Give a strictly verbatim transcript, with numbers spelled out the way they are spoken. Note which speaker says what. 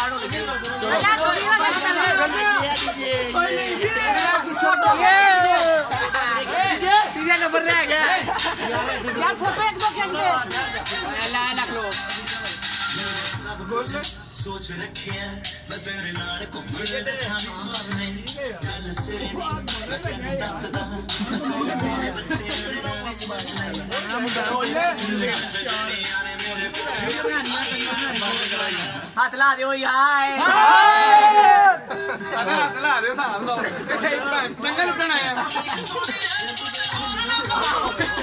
Speaker 1: number रह गया यार फोटो एक दो खींच दे ला ला लो सोच रखे मैं तेरे नाल घुमण दे हम सामने गल तेरी मैं तेनू दसदा मेरे बच्चे दे नाल समझने हाथ ला दे यार हाथ ला दे साहब चंगा लुटना है